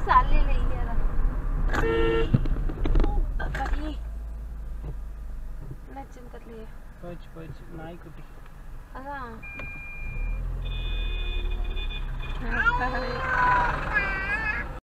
சாலையில இல்லையா அப்படி என்னாச்சுன்னு தெரியலையே. போயிடுச்சு நாய்க்குட்டி. அதான்